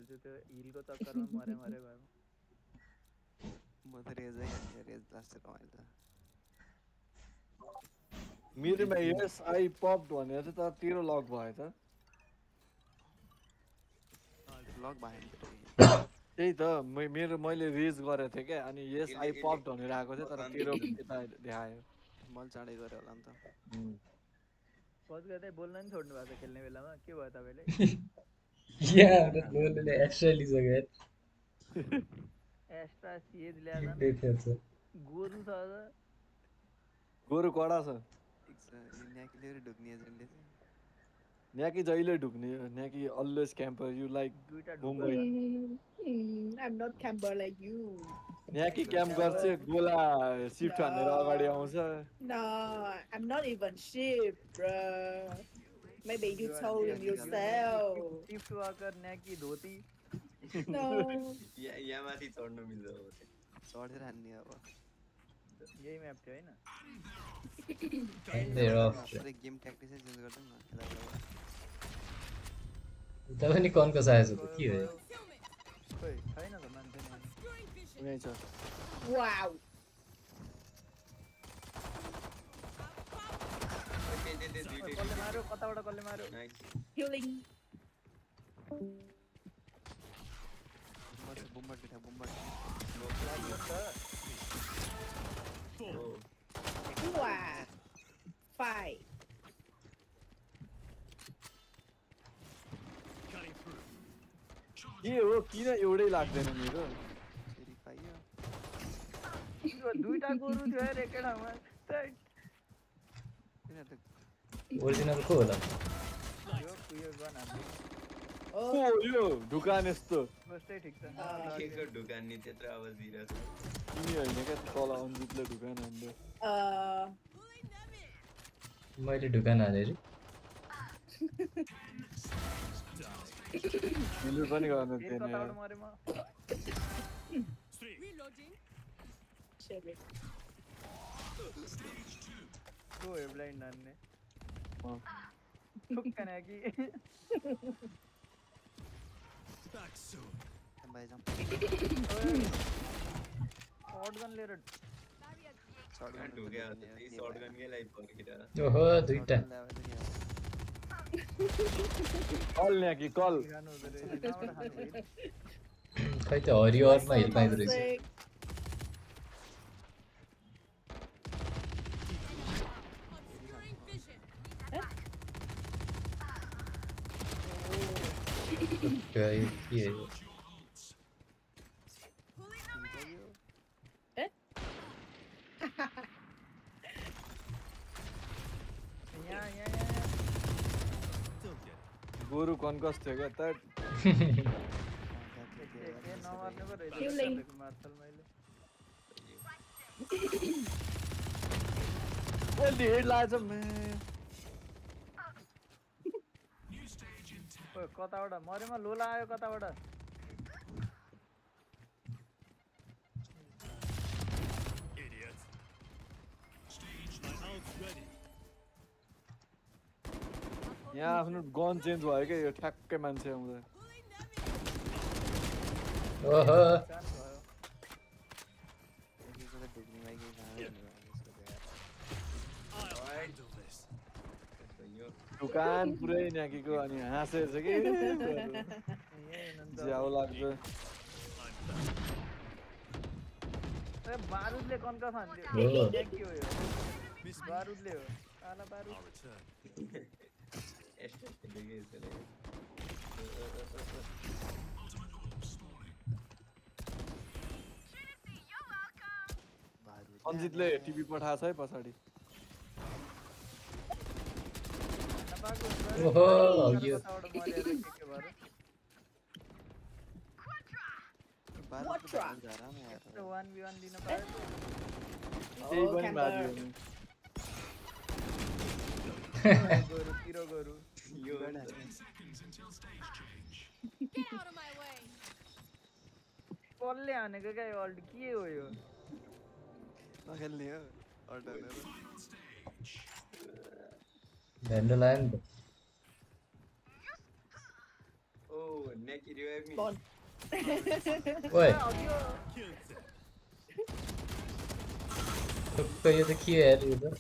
खेल्छु त्यो हिलको चक्करमा मरे भयो म त रेजै हान्छु रेज लास्ट रमाइलो मेरोमा यस आई पप्ड भनेर चाहिँ तर तेरो लक भएछ लक भएन त्यही त मैले रेज गरेको थिएँ क्या अनि यस आई पप्ड भनेर आएको थियो तर तेरो यता देखायो मैले चाँडै गरेँ होला नि त पज गर्दै बोल्न नि छोड्नु भएको छ खेल्ने बेलामा के भयो तपाईँले Yeah, that goal is extra लिसक्यो एक्स्ट्रा सिएज ल्याएछन् देखेछ गोरु छ अझ गोरु कडा छ ठिक छ यो न्याकीले ढुक्ने एजेन्टले चाहिँ न्याकी जहिले ढुक्ने न्याकी अलवेज क्याम्पर यु लाइक दुईटा Mumbai I'm not camper like you. न्याकी क्याम्प गर्छ गोला शिफ्ट हानेर अगाडि आउँछ No, I'm not even shit, bruh. Maybe you told him yourself. Shift worker न्याकी धोती No. यहाँ माथि चढ्न मिल्छ चढेर हान्ने अब यही म्याप थियो हैन गेम ट्याक्टिक्सै चेन्ज गर्दैन न उता पनि कनको सायज हो के हो खोइ छैन त मान्छे कुनै छ Wow. कसले मार्यो कताबाट कसले मार्यो Healing. बुम्बर बिठा बुम्बर Wow. Five. के हो किन एउटै लाग्दैन मेरो फेरि पाइयो दुईटा गोरु थियो यार एकै ठाउँमा ओरिजिनल को होला यो गन हान्नु को यो ढुकान यस्तो कस्तै ठिक छ केको ढुकान नि त्यत्रो आवाज दिइरहेछ तिमी होइन क्या तल अन्जितले ढुकान हान्यो मैले ढुकान हाले रे हिलु पनि गर्न फेरि थिएन कताबाट मरे म को हो ब्लाइन्ड हान्ने ठुक्क न्याकी शॉटगन लिएर ढुक्या त्यही शॉटगनकै लागि फर्किरा ओहो दुईटा कल न्याकी कल खै त हरिहरमा हिल पाइदो रहेछ गोरु कन्कस थियो क्या त नमार्ने पो रहेछ मार्छल मैले ओली हेड लाएछ कताबाट मरेमा लोला आयो कताबाट यहाँ आफ्नो गन चेन्ज भयो क्या यो ठ्याक्कै मान्छे आउँदा ओहो दुकान पुरै न्याकीको अनि हाँसेछ कि ज्याउ लाग्छ बारुदले कन्का खान्थ्यो के हो यो बारुदले हो काला बारुद अन्जितले टिभी पठाएछ है पछाडि ओहो यो त्यही पनि मारियो गोरु पिरो गोरु कसले हानेको क्या यो अल्ट के हो यो नखेल्ने हो अल्टरनेट भ्यान्डो लाग्यो नि त ओ नेक revive me. Bon. ओए अघि टुक्क यो त के यार यो त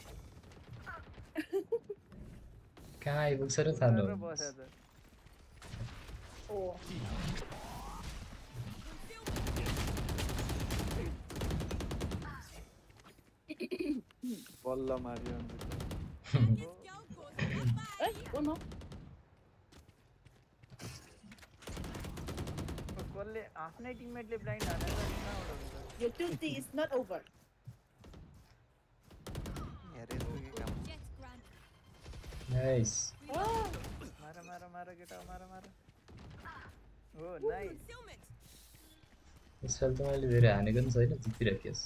कहाँ आइपुग्छ र थाहा गरेर नहुनु बस्या त Oh. बल्ल मारियो अन्त Eh, oh no. कसले आफ्नै टिममेटले ब्लाइन्ड हानेर कहाँबाट हुन्छ Your duty is not over. हेरे के काम नाइस Oh. मार मार मार केटा मार मार हो नाइस यसपालि त मैले धेरै हानेको पनि छैन जितिराखियोस्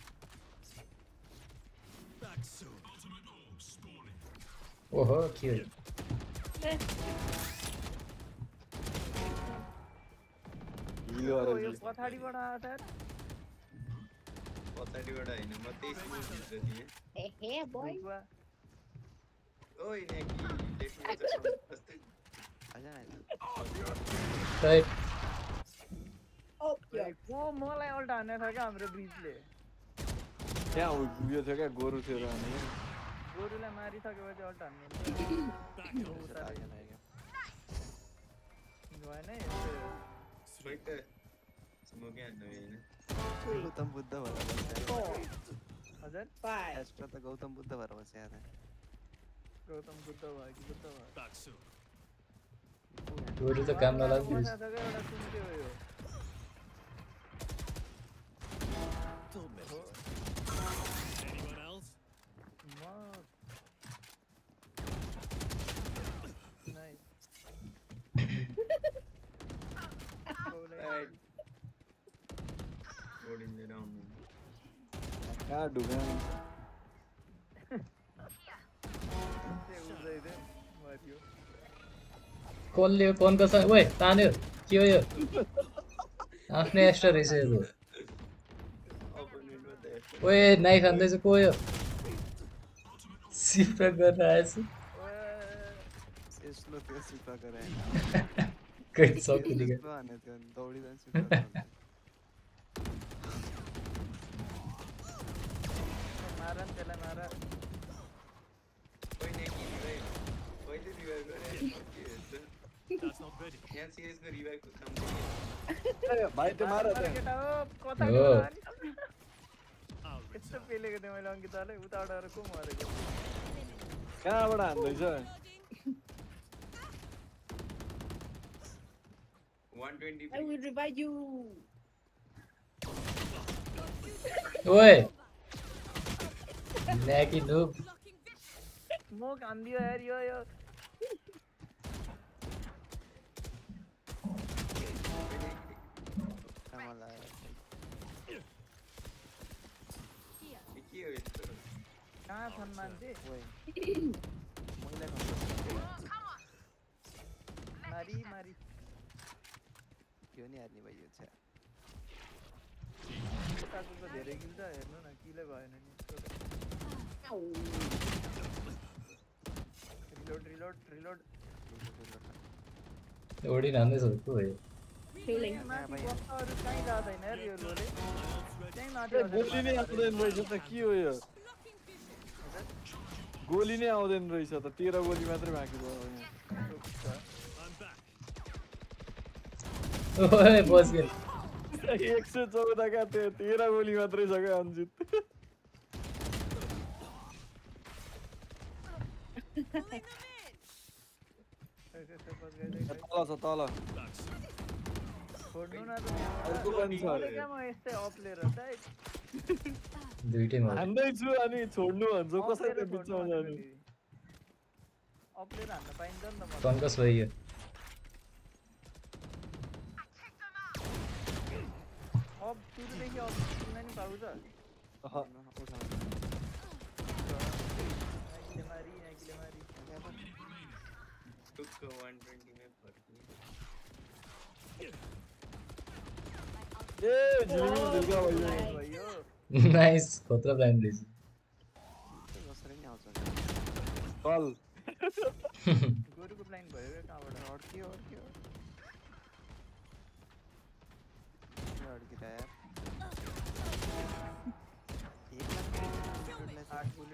ओहो के हो Eh. हिलो यो अरे पछाडिबाट आयो त पछाडिबाट हैन म त्यही स्मोक भित्र थिएँ Hey, boy. बुवा ओइ नेकी लेफ्टमा छ कस्तै आजा न राइट Oh, yeah. को मलाई अल्टा हानेर थियो क्या हाम्रो ब्रिजले त्यहाँ उयो थियो क्या गोरु थियो र अनि गोरुलाई मारिसकेपछि अल्टा हान्नु आजा न भएन है खोइ त स्मोकै हान्नु हैन गौतम बुद्ध भएर बस्छ 4, हजुर 5. एस्ट्रो त गौतम बुद्ध भएर बस्छ यार गौतम बुद्ध भयो कि बुद्ध भयो गोरु त काम नलाग्नु बसेको छ क्या एउटा सुन्के हो यो म नाइस लोडिङ लिएर आउनु कहाँ ढुङ्गा मरियो कसले यो कोन कसै ओए तान्यो के हो यो आफ्नै एक्स्ट्रा रहेछ यो त अपोनेन्टमा त ओए नाइफ हान्दैछ को यो सिफ्रा गरेर आएछ यस्लो त्यो सिपा गरे कहिले सक्दिन यस्तो हाने त्यो दौडिँदैन सिपा मार न त्यसलाई मार खोइ नेकी रिभाइभ कहिले रिभाइभ गरे के हुन्छ यहाँ सिएसको रिभाइभको काम चाहिँ भाइ त्यो मार त्यहाँ केटा हो कता हो। यस्तो पेलेको थिएँ मैले अङ्कितालाई उताबाट गएर को मरेको कहाँबाट हान्दैछ 120 I will revive you. ओए ल्याकी नुब म हानिदियो यार यो मलाई के हो यस्तो कहाँ छन् मान्छे मैले मारी मारी यो नि हार्ने भयो छ उताको त धेरै किल्छ हेर्नु न किले भएन नि Ow. Reload reload reload Odin हान्दैछ को हो यो Healing. माथि बस्ताहरू कहीँ जाँदैन यार यो रोले त्यहीँ माथि ए, गोली नै आउँदैन रहेछ त के हो यो गोली नै आउँदैन रहेछ त 13 गोली मात्रै बाँकी भयो यहाँ ओए बस गेल 114 का 13 गोली मात्रै छ क्या अन्जित तल छ तल छोड्नु न अर्को पनि छ अरे। क्या म यस्तै अप लिएर चाहिँ दुईटै मार हान्दैछु अनि छोड्नु भन्छ कसरी त्यो बिचमा जानु अप लिएर हान्न पाइन्छ नि त मलाई कन्कस भयो अब सुरुदेखि अब सुन्न नि पाउँछ अह, नाइकीले मारी नाइकीले मारी टुक्क 120 मै फर्किने ए झिलिङ झिल्का भयो भयो नाइस खतरा प्लान रहेछ कसरी नि आउँछ कल गोरुको प्लान भयो क्या कहाँबाट अड्कियो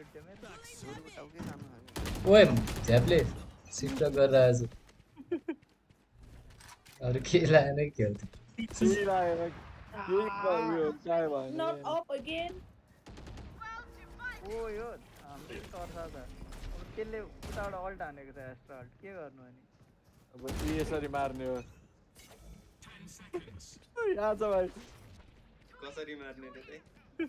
डैमेज सुरु टाउकै जानु लाग्यो ओए झ्यापले सिफ्ट गरेर आज अरू के लागेन के हो केही लागेन केही भयो काय भयो Not up again. ओ यो हाम्रो सर्छ त अब त्यसले उताबाट अल्ट हानेको छ एस्ट्रा अल्ट के गर्नु अनि अब के यसरी मार्ने हो यहाँ छ भाइ कसरी मार्ने रे त्यही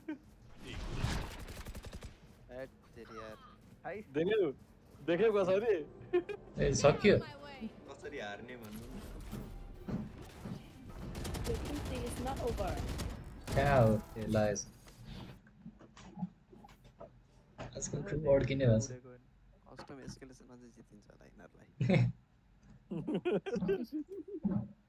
एट तेरी यार हाइ देख्यौ कसरी ए सक्यो कसरी हार्ने भन्नु The thing is not over. कहाँ हो त्यो लागेछ आजकल ट्रु बोर्ड किने भन्छ कस्टम एस्केलेसन अझै जितिन्छ होला यिनीहरूलाई